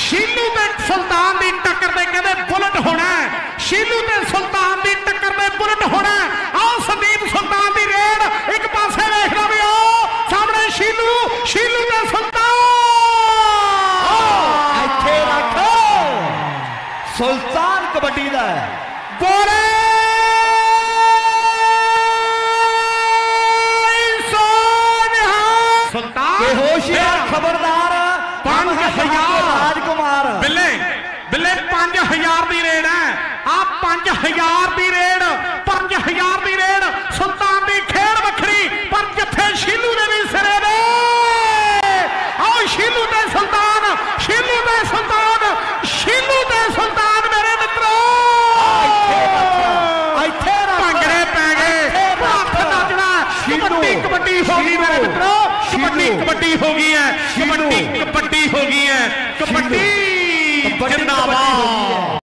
शीलू ते सुल्तान की टक्कर दे कहते बुलेट होना है। शीलू ते सुल्तान की टक्कर दे बुलेट होना है। आओ संदीप सुल्तान की रेड एक पासे देखदा भी आओ सामने शीलू शीलू ते सुल्तान इत्थे रख सुल्तान कबड्डी दा बोले खबरदार 5000 राजकुमार बिल्ले बिल्ले 5000 की रेड है। आ 5000 की रेड 5000 की रेड सुल्तान की खेल वखरी पर जिथे शीलू ने भी सिरे दे आओ शीलू ते सुल्तान शीलू ते सुल्तान शीलू ते सुल्तान मेरे मित्रों भंगड़े पै गए हथ नचना कबड्डी कबड्डी हो गई मेरे मित्रों कबड्डी कबड्डी हो गई है कबड्डी कबड्डी हो गई है कबड्डी जिंदाबाद।